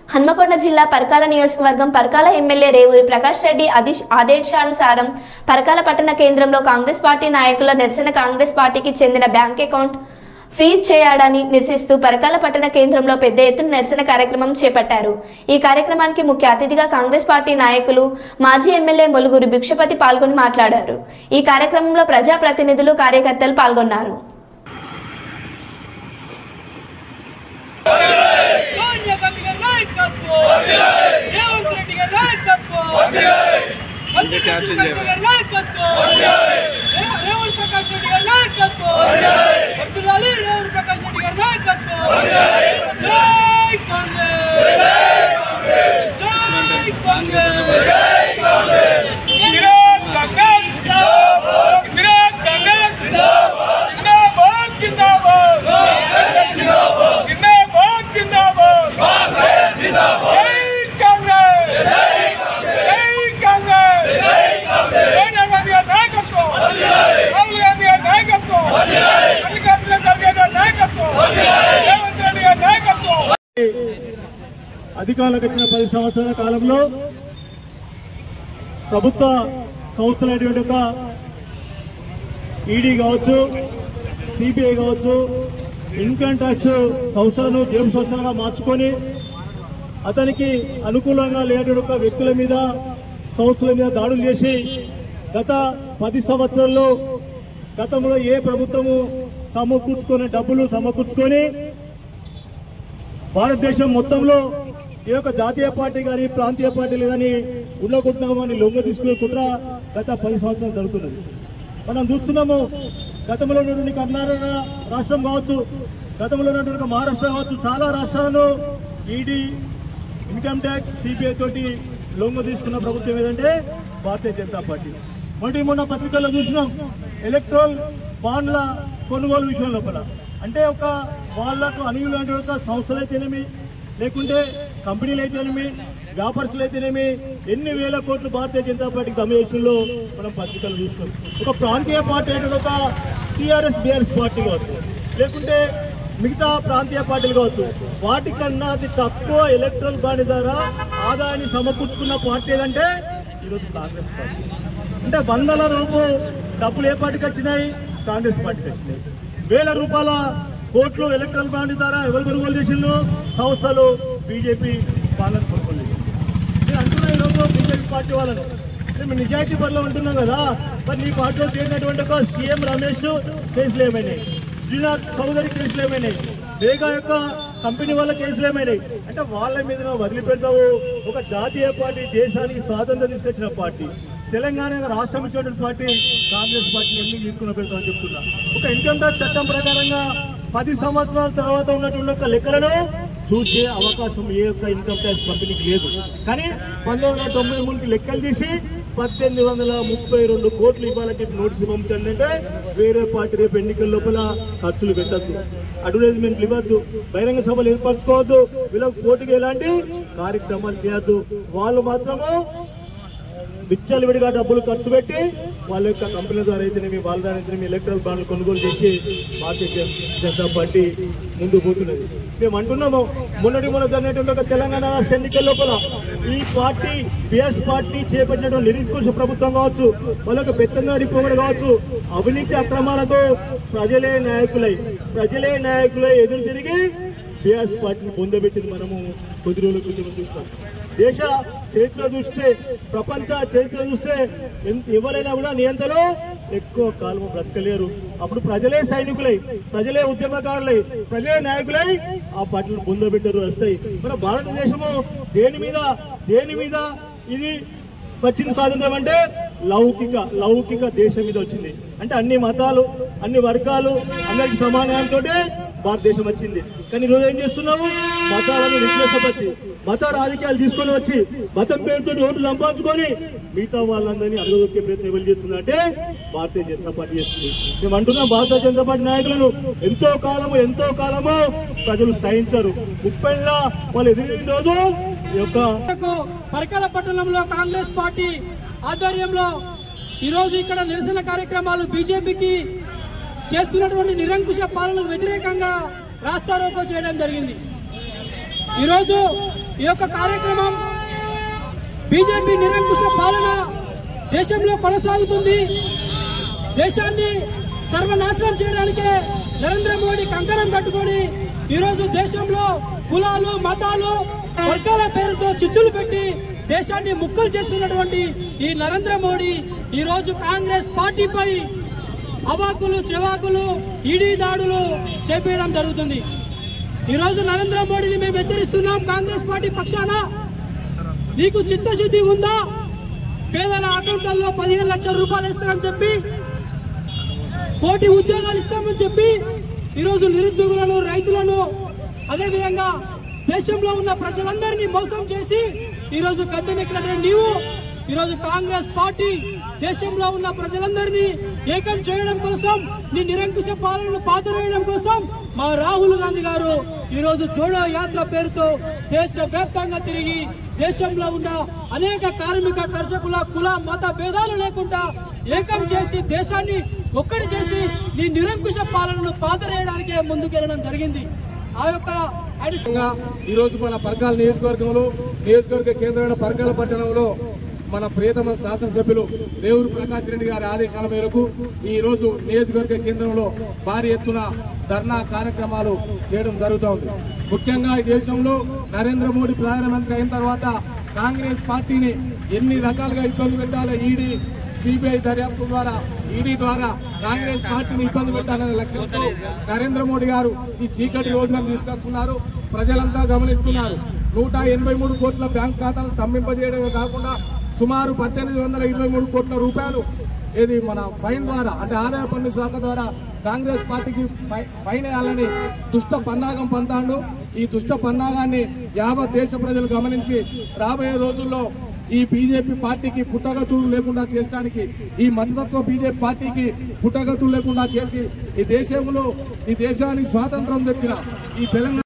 హన్మకొండ జిల్లా పరకాల నియోజకవర్గం పరకాల ఎమ్మెల్యే రేవూరి ప్రకాష్ రెడ్డి ఆదేశానుసారం పరకాల పట్టణ కేంద్రంలో కాంగ్రెస్ పార్టీ నాయకుల నిరసన కాంగ్రెస్ పార్టీకి చెందిన బ్యాంక్ అకౌంట్ ఫ్రీజ్ చేయడాన్ని నిరసిస్తూ పరకాల పట్టణ కేంద్రంలో పెద్ద ఎత్తున నిరసన కార్యక్రమం చేపట్టారు। ఈ కార్యక్రమానికి ముఖ్య అతిథిగా కాంగ్రెస్ పార్టీ నాయకులు మాజీ ఎమ్మెల్యే మొలుగురు భిక్షపతి పాల్గొని మాట్లాడారు। ఈ కార్యక్రమంలో ప్రజాప్రతినిధులు కార్యకర్తలు పాల్గొన్నారు। అధికారులకు వచ్చిన 10 సంవత్సరాల కాలంలో ప్రభుత్వ సంస్థలైనటువంటి ఒక ఈడీ కావచ్చు, సిబిఐ కావచ్చు, ఇన్కమ్ ట్యాక్స్ సంస్థలను జేబు సంస్థలుగా మార్చుకొని అతనికి అనుకూలంగా లేనటువంటి ఒక వ్యక్తుల మీద, సంస్థల మీద దాడులు చేసి గత 10 సంవత్సరాల్లో గతంలో ఏ ప్రభుత్వము సమకూర్చుకునే డబ్బులు సమకూర్చుకొని భారతదేశం మొత్తంలో ఏ ఒక్క జాతీయ పార్టీ కానీ ప్రాంతీయ పార్టీలు కానీ ఉండగొట్టినామని లొంగ తీసుకునే కుట్ర గత 10 సంవత్సరాలు జరుగుతున్నది। మనం చూస్తున్నాము, గతంలో ఉన్నటువంటి కర్ణాటక రాష్ట్రం కావచ్చు, గతంలో ఉన్నటువంటి మహారాష్ట్ర కావచ్చు, చాలా రాష్ట్రాలను ఈడీ, ఇన్కమ్ ట్యాక్స్, సిబిఐ తోటి లొంగ తీసుకున్న ప్రభుత్వం ఏదంటే భారతీయ జనతా పార్టీ। మొన్న పత్రికల్లో చూసినాం, ఎలక్ట్రల్ బాండ్ల కొనుగోలు విషయం లోపల అంటే ఒక వాళ్లకు అనుగుణమైన ఒక సంస్థలైతేనేమి, లేకుంటే కంపెనీలు అయితేనేమి, వ్యాపారస్తులు అయితేనేమి ఎన్ని వేల కోట్లు భారతీయ జనతా పార్టీకి కమిషన్లో మనం పత్రికలు చూసినాం। ఒక ప్రాంతీయ పార్టీ అంటే ఒక టీఆర్ఎస్ బీఆర్ఎస్ పార్టీ కావచ్చు, లేకుంటే మిగతా ప్రాంతీయ పార్టీలు కావచ్చు, వాటికన్నా అతి తక్కువ ఎలక్ట్రల్ బాండ్ ద్వారా ఆదాయాన్ని సమకూర్చుకున్న పార్టీ ఏదంటే ఈరోజు కాంగ్రెస్ పార్టీ। అంటే వందల రూపాయలు డబ్బులు ఏ పార్టీకి వచ్చినాయి? కాంగ్రెస్ పార్టీకి వచ్చినాయి। వేల రూపాయల కోట్లు ఎలక్ట్రల్ బాండ్ ద్వారా ఎవరు కొనుగోలు చేసిండ్రు? సంస్థలు, బీజేపీ వాళ్ళని కొనుగోలు చేసింది। నేను అంటున్నా ఈరోజు బీజేపీ పార్టీ వాళ్ళని, మేము నిజాయితీ పనులు ఉంటున్నాం కదా, మరి నీ పార్టీలో చేరినటువంటి ఒక సీఎం రమేష్ కేసులు ఏమైనాయి, శ్రీనాథ్ చౌదరి కేసులు ఏమైనాయి, వేగా యొక్క కంపెనీ వాళ్ళ కేసులు ఏమైనాయి అంటే వాళ్ళ మీద వదిలిపెడతావు? ఒక జాతీయ పార్టీ, దేశానికి స్వాతంత్రం తీసుకొచ్చిన పార్టీ, తెలంగాణ రాష్ట్రం ఇచ్చినటువంటి పార్టీ కాంగ్రెస్ పార్టీ ఎందుకు తీసుకున్న పెడతామని చెప్తున్నా। ఒక ఇన్కమ్ ట్యాక్స్ చట్టం ప్రకారంగా 10 సంవత్సరాల తర్వాత ఉన్నటువంటి ఒక లెక్కలను చూసే అవకాశం ఏ ఒక్క ఇన్కమ్ ట్యాక్స్ కంపెనీకి లేదు। కానీ 1993కి లెక్కలు తీసి 1832 కోట్లు ఇవ్వాలకి నోటీసు పంపుతుందంటే వేరే పార్టీ రేపు ఎన్నికల లోపల ఖర్చులు పెట్టద్దు, అడ్వర్టైజ్మెంట్లు ఇవ్వద్దు, బహిరంగ సభలు ఏర్పరచుకోవద్దు, వీళ్ళకి పోటీగా ఎలాంటి కార్యక్రమాలు చేయొద్దు। వాళ్ళు మాత్రము విచ్చలవిడిగా డబ్బులు ఖర్చు పెట్టి వాళ్ళ యొక్క కంపెనీల ద్వారా అయితేనేమి, వాళ్ళ ద్వారా అయితేనేమి ఎలక్ట్రల్ బాండ్లు కొనుగోలు చేసి భారతీయ జనతా పార్టీ ముందుకు పోతున్నది। మేము అంటున్నాము, మొన్న జరిగినటువంటి ఒక తెలంగాణ రాష్ట్ర ఎన్నికల లోపల ఈ పార్టీ, బీఎస్ పార్టీ చేపట్టినటువంటి నిరంకుశ ప్రభుత్వం కావచ్చు, వాళ్ళ యొక్క పెత్తందారి పోగడ కావచ్చు, అవినీతి అక్రమాలతో ప్రజలే నాయకులై ఎదురు తిరిగి బీఎస్ పార్టీని పొందబెట్టింది మనము కొద్ది రోజుల క్రితం చూస్తాం। దేశ చరిత్ర చూస్తే, ప్రపంచ చరిత్ర చూస్తే ఎవరైనా కూడా నియంత్రణలో ఎక్కువ కాలం బ్రతకలేరు। అప్పుడు ప్రజలే సైనికులై, ప్రజలే ఉద్యమకారులై, ప్రజలే నాయకులై ఆ పార్టీలు పొందబెట్టారు వస్తాయి। మన భారతదేశము దేని మీద ఇది వచ్చింది స్వాతంత్రం అంటే లౌకిక దేశం మీద వచ్చింది। అంటే అన్ని మతాలు, అన్ని వర్గాలు, అందరికి సమానంతో భారతదేశం వచ్చింది। కానీ ఈరోజు ఏం చేస్తున్నాము? మతాలను విశ్లేషపరిచి, మత రాజకీయాలు తీసుకొని వచ్చి, మతం పేరుతో ఓట్లు సంపాదించుకొని మిగతా వాళ్ళందరినీ అడగొక్కే ప్రయత్నం ఎవరు చేస్తుందంటే భారతీయ జనతా పార్టీ చేస్తుంది। మేము అంటున్నాం, భారతీయ జనతా పార్టీ నాయకులను ఎంతో కాలము ప్రజలు సహించరు। 30 వాళ్ళు ఎదిరిన రోజు ఈ యొక్క పరకాల పట్టణంలో కాంగ్రెస్ పార్టీ ఆధ్వర్యంలో ఈ రోజు ఇక్కడ నిరసన కార్యక్రమాలు బీజేపీకి చేస్తున్నటువంటి నిరంకుశ పాలనకు వ్యతిరేకంగా రాస్తారోకో చేయడం జరిగింది। ఈ రోజు ఈ యొక్క కార్యక్రమం బీజేపీ నిరంకుశ పాలన దేశంలో కొనసాగుతుంది. దేశాన్ని సర్వనాశనం చేయడానికే నరేంద్ర మోడీ కంకణం కట్టుకొని ఈరోజు దేశంలో కులాలు మతాలు వర్గాల పేరుతో చిచ్చులు పెట్టి దేశాన్ని ముక్కలు చేస్తున్నటువంటి ఈ నరేంద్ర మోడీ ఈరోజు కాంగ్రెస్ పార్టీపై అవాకులు చెవాకులు ఈడీ దాడులు చేపట్టడం జరుగుతుంది. ఈరోజు నరేంద్ర మోడీని మేము హెచ్చరిస్తున్నాం. కాంగ్రెస్ పార్టీ పక్షాన నీకు చిత్తశుద్ధి ఉందా? పేదల అకౌంట్లలో 15 లక్షల రూపాయలు ఇస్తామని చెప్పి, 1 కోటి ఉద్యోగాలు ఇస్తామని చెప్పి ఈరోజు నిరుద్యోగులను రైతులను అదేవిధంగా దేశంలో ఉన్న ప్రజలందరినీ మోసం చేసి ఈరోజు గద్దెనెక్కినటువంటి నీవు ఈరోజు కాంగ్రెస్ పార్టీ దేశంలో ఉన్న ప్రజలందరినీ ఏకం చేయడం కోసం, నీ నిరంకుశ పాలనను పాతరేయడం కోసం మా రాహుల్ గాంధీ గారు ఈరోజు జోడో యాత్ర పేరుతో దేశవ్యాప్తంగా తిరిగి దేశంలో ఉన్న అనేక కార్మిక కర్షకుల కుల మత భేదాలు లేకుండా ఏకం చేసి దేశాన్ని ఒక్కటి చేసి నీ నిరంకుశ పాలనను పాతరేయడానికే ముందుకెళ్లడం జరిగింది. ఆ యొక్క ఈ రోజు మన పరకాల నియోజకవర్గ కేంద్రమైన పరకాల పట్టణంలో మన ప్రియతమ శాసనసభ్యులు రేవూరి ప్రకాష్ రెడ్డి గారి ఆదేశాల మేరకు ఈ రోజు నియోజకవర్గ కేంద్రంలో భారీ ఎత్తున ధర్నా కార్యక్రమాలు చేయడం జరుగుతోంది. ముఖ్యంగా ఈ దేశంలో నరేంద్ర మోడీ ప్రధానమంత్రి అయిన తర్వాత కాంగ్రెస్ పార్టీని ఎన్ని రకాలుగా ఇబ్బంది పెట్టాలో ఈడీ సిబిఐ దర్యాప్తు ద్వారా ఈడీ ద్వారా కాంగ్రెస్ పార్టీని ఇబ్బంది పెట్టాలనే లక్ష్యంతో నరేంద్ర మోడీ గారు ఈ చీకటి రోజులను తీసుకొస్తున్నారు. ప్రజలంతా గమనిస్తున్నారు. 183 కోట్ల బ్యాంక్ ఖాతాలు స్తంభింపజేయడమే కాకుండా సుమారు 1823 కోట్ల రూపాయలు ఇది మన ఫైన్ ద్వారా అంటే ఆదాయ పన్ను శాఖ ద్వారా కాంగ్రెస్ పార్టీకి ఫైన్ వేయాలని దుష్ట పన్నాగం పంతాడు. ఈ దుష్ట పన్నాగాన్ని యావత్ దేశ ప్రజలు గమనించి రాబోయే రోజుల్లో ఈ బీజేపీ పార్టీకి పుట్టగతులు లేకుండా చేయడానికి, ఈ మతతత్వ బీజేపీ పార్టీకి పుట్టగతులు లేకుండా చేసి ఈ దేశంలో ఈ దేశానికి స్వాతంత్రం తెచ్చిన ఈ తెలంగాణ